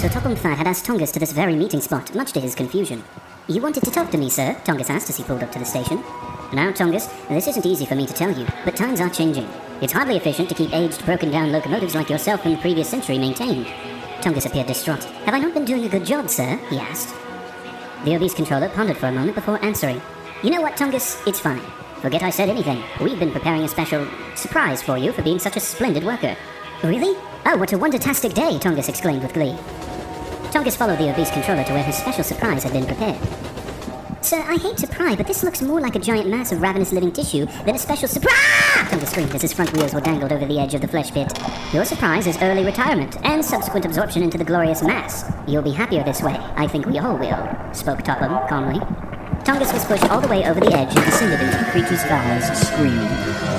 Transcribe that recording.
So Topham Fat had asked Tongass to this very meeting spot, much to his confusion. "You wanted to talk to me, sir?" Tongass asked as he pulled up to the station. "Now, Tongass, this isn't easy for me to tell you, but times are changing. It's hardly efficient to keep aged, broken-down locomotives like yourself from the previous century maintained." Tongass appeared distraught. "Have I not been doing a good job, sir?" he asked. The obese controller pondered for a moment before answering. "You know what, Tongass? It's fine. Forget I said anything. We've been preparing a special surprise for you for being such a splendid worker." "Really? Oh, what a wondertastic day!" Tongass exclaimed with glee. Tongass followed the obese controller to where his special surprise had been prepared. "Sir, I hate to pry, but this looks more like a giant mass of ravenous living tissue than a special surprise!" Tongass screamed as his front wheels were dangled over the edge of the flesh pit. "Your surprise is early retirement and subsequent absorption into the glorious mass. You'll be happier this way. I think we all will," spoke Topham calmly. Tongass was pushed all the way over the edge and descended into the creature's thighs, screaming.